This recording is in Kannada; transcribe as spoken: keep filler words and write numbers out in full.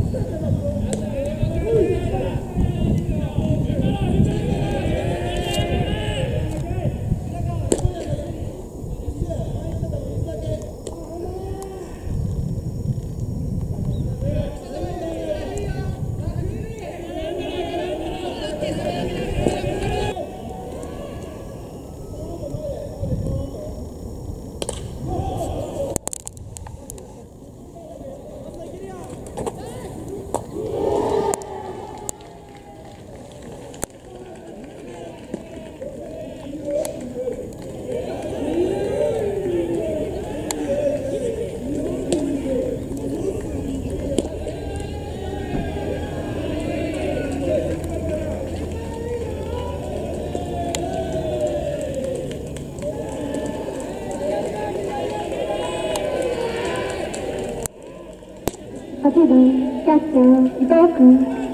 はちばんキャッチャー伊藤君。